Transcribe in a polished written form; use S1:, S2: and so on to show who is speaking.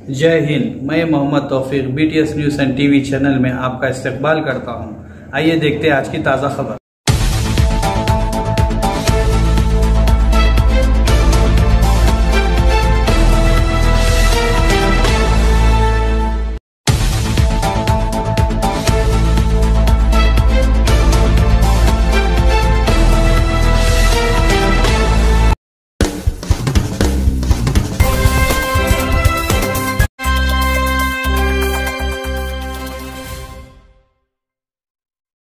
S1: जय हिंद। मैं Mohammad Taufiq BTS news and TV channel में आपका इस्तकबाल करता हूं। आइए देखते हैं आज की ताज़ा खबर।